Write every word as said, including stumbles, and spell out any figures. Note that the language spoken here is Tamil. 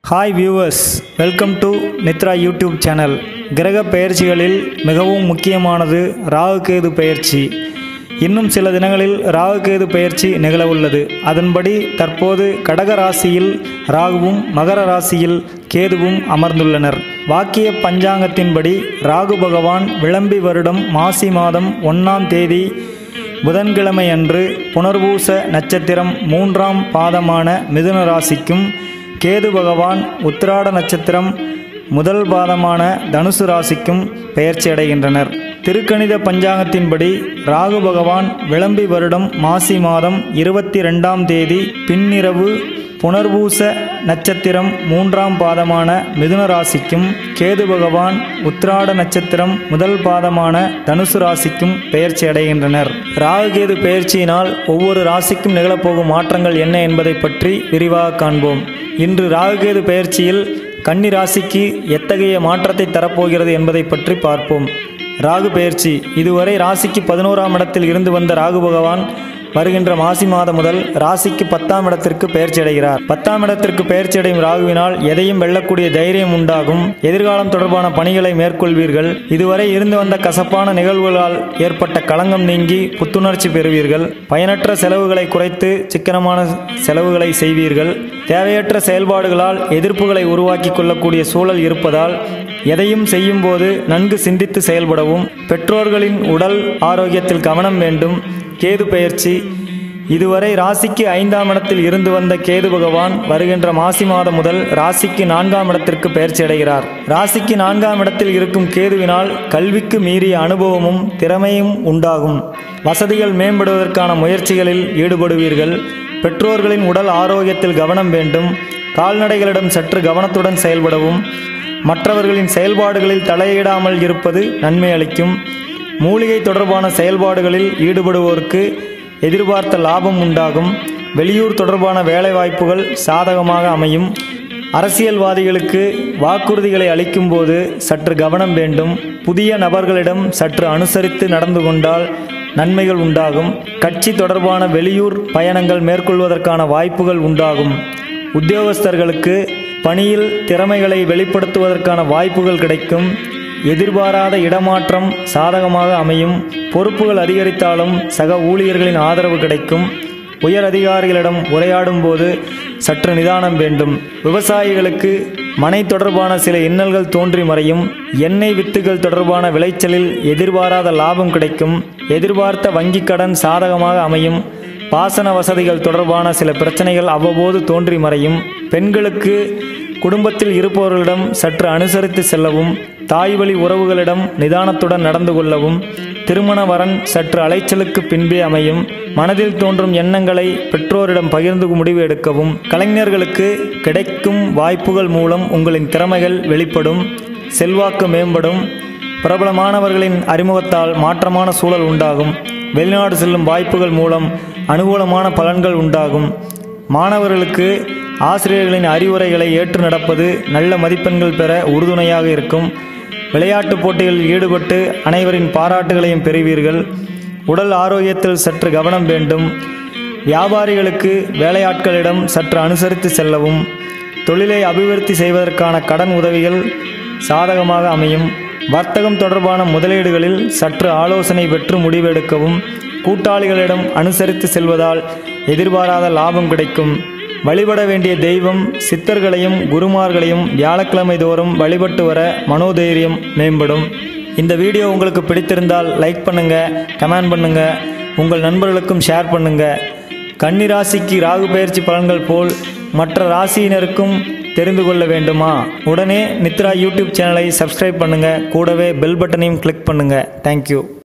Hi viewers, welcome to Nithra YouTube channel. கிரக பெயர்ச்சிகளில் மிகவும் முக்கியமானது ராகுகேது பெயர்ச்சி. இன்னும் சில தினங்களில் ராகுகேது பெயர்ச்சி நிகழவுள்ளது. அதன்படி தற்போது கடக ராசியில் ராகுவும் மகர ராசியில் கேதுவும் அமர்ந்துள்ளனர். வாக்கிய பஞ்சாங்கத்தின்படி ராகு பகவான் விளம்பி வருடம் மாசி மாதம் ஒன்றாம் தேதி புதன்கிழமை அன்று புனர்பூச நட்சத்திரம் மூன்றாம் பாதமான மிதுன ராசிக்கும், கேது பகவான் உத்திராட நட்சத்திரம் முதல் பாதமான தனுசு ராசிக்கும் பெயர்ச்சி அடைகின்றனர். திருக்கணித பஞ்சாங்கத்தின்படி ராகு பகவான் விளம்பி வருடம் மாசி மாதம் இருபத்தி ரெண்டாம் தேதி பின்னிரவு புனர்பூச நட்சத்திரம் மூன்றாம் பாதமான மிதுன ராசிக்கும், கேது பகவான் உத்திராட நட்சத்திரம் முதல் பாதமான தனுசு ராசிக்கும் பெயர்ச்சி அடைகின்றனர். ராகுகேது பெயர்ச்சியினால் ஒவ்வொரு ராசிக்கும் நிகழப்போகும் மாற்றங்கள் என்ன என்பதை பற்றி விரிவாக காண்போம். இன்று ராகுகேது பெயர்ச்சியில் கன்னி ராசிக்கு எத்தகைய மாற்றத்தை தரப்போகிறது என்பதை பற்றி பார்ப்போம். ராகு பெயர்ச்சி. இதுவரை ராசிக்கு பதினோராம் இடத்தில் இருந்து வந்த ராகு பகவான் வருகின்ற மாசி மாதம் முதல் ராசிக்கு பத்தாம் இடத்திற்கு பெயர்ச்சி அடைகிறார். பத்தாம் இடத்திற்கு பெயர்ச்சி அடையும் ராகுவினால் எதையும் வெல்லக்கூடிய தைரியம் உண்டாகும். எதிர்காலம் தொடர்பான பணிகளை மேற்கொள்வீர்கள். இதுவரை இருந்து வந்த கசப்பான நிகழ்வுகளால் ஏற்பட்ட களங்கம் நீங்கி புத்துணர்ச்சி பெறுவீர்கள். பயனற்ற செலவுகளை குறைத்து சிக்கனமான செலவுகளை செய்வீர்கள். தேவையற்ற செயல்பாடுகளால் எதிர்ப்புகளை உருவாக்கி கொள்ளக்கூடிய சூழல் இருப்பதால் எதையும் செய்யும் போது நன்கு சிந்தித்து செயல்படவும். பெற்றோர்களின் உடல் ஆரோக்கியத்தில் கவனம் வேண்டும். கேது பெயர்ச்சி. இதுவரை ராசிக்கு ஐந்தாம் இடத்தில் இருந்து வந்த கேது பகவான் வருகின்ற மாசி மாதம் முதல் ராசிக்கு நான்காம் இடத்திற்கு பெயர்ச்சி அடைகிறார். ராசிக்கு நான்காம் இடத்தில் இருக்கும் கேதுவினால் கல்விக்கு மீறிய அனுபவமும் திறமையும் உண்டாகும். வசதிகள் மேம்படுவதற்கான முயற்சிகளில் ஈடுபடுவீர்கள். பெற்றோர்களின் உடல் ஆரோக்கியத்தில் கவனம் வேண்டும். கால்நடைகளிடம் சற்று கவனத்துடன் செயல்படவும். மற்றவர்களின் செயல்பாடுகளில் தலையிடாமல் இருப்பது நன்மை அளிக்கும். மூலிகை தொடர்பான செயல்பாடுகளில் ஈடுபடுவோருக்கு எதிர்பார்த்த லாபம் உண்டாகும். வெளியூர் தொடர்பான வேலைவாய்ப்புகள் சாதகமாக அமையும். அரசியல்வாதிகளுக்கு வாக்குறுதிகளை அளிக்கும் போது சற்று கவனம் வேண்டும். புதிய நபர்களிடம் சற்று அனுசரித்து நடந்து கொண்டால் நன்மைகள் உண்டாகும். கட்சி தொடர்பான வெளியூர் பயணங்கள் மேற்கொள்வதற்கான வாய்ப்புகள் உண்டாகும். உத்தியோகஸ்தர்களுக்கு பணியில் திறமைகளை வெளிப்படுத்துவதற்கான வாய்ப்புகள் கிடைக்கும். எதிர்பாராத இடமாற்றம் சாதகமாக அமையும். பொறுப்புகள் அதிகரித்தாலும் சக ஊழியர்களின் ஆதரவு கிடைக்கும். உயர் அதிகாரிகளிடம் உரையாடும் போது சற்று நிதானம் வேண்டும். விவசாயிகளுக்கு மனை தொடர்பான சில இன்னல்கள் தோன்றி மறையும். எண்ணெய் வித்துகள் தொடர்பான விளைச்சலில் எதிர்பாராத லாபம் கிடைக்கும். எதிர்பார்த்த வங்கிக் கடன் சாதகமாக அமையும். பாசன வசதிகள் தொடர்பான சில பிரச்சனைகள் அவ்வப்போது தோன்றி மறையும். பெண்களுக்கு குடும்பத்தில் இருப்பவர்களிடம் சற்று அனுசரித்து செல்லவும். தாய் வழி உறவுகளிடம் நிதானத்துடன் நடந்து கொள்ளவும். திருமண வரன் சற்று அலைச்சலுக்கு பின்பே அமையும். மனதில் தோன்றும் எண்ணங்களை பெற்றோரிடம் பகிர்ந்து முடிவு எடுக்கவும். கலைஞர்களுக்கு கிடைக்கும் வாய்ப்புகள் மூலம் உங்களின் திறமைகள் வெளிப்படும். செல்வாக்கு மேம்படும். பிரபலமானவர்களின் அறிமுகத்தால் மாற்றமான சூழல் உண்டாகும். வெளிநாடு செல்லும் வாய்ப்புகள் மூலம் அனுகூலமான பலன்கள் உண்டாகும். மாணவர்களுக்கு ஆசிரியர்களின் அறிவுரைகளை ஏற்று நடப்பது நல்ல மதிப்பெண்கள் பெற உறுதுணையாக இருக்கும். விளையாட்டுப் போட்டிகளில் ஈடுபட்டு அனைவரின் பாராட்டுகளையும் பெறுவீர்கள். உடல் ஆரோக்கியத்தில் சற்று கவனம் வேண்டும். வியாபாரிகளுக்கு வேலையாட்களிடம் சற்று அனுசரித்து செல்லவும். தொழிலை அபிவிருத்தி செய்வதற்கான கடன் உதவிகள் சாதகமாக அமையும். வர்த்தகம் தொடர்பான முதலீடுகளில் சற்று ஆலோசனை பெற்று முடிவெடுக்கவும். கூட்டாளிகளிடம் அனுசரித்து செல்வதால் எதிர்பாராத லாபம் கிடைக்கும். வழிபட வேண்டிய தெய்வம் சித்தர்களையும் குருமார்களையும் வியாழக்கிழமை தோறும் வழிபட்டு வர மனோதைரியம் மேம்படும். இந்த வீடியோ உங்களுக்கு பிடித்திருந்தால் லைக் பண்ணுங்கள், கமெண்ட் பண்ணுங்கள், உங்கள் நண்பர்களுக்கும் ஷேர் பண்ணுங்கள். கன்னி ராசிக்கு ராகு பெயர்ச்சி பலன்கள் போல் மற்ற ராசியினருக்கும் தெரிந்து கொள்ள வேண்டுமா? உடனே நித்ரா யூடியூப் சேனலை சப்ஸ்கிரைப் பண்ணுங்கள். கூடவே பெல் பட்டனையும் கிளிக் பண்ணுங்கள். தேங்க்யூ.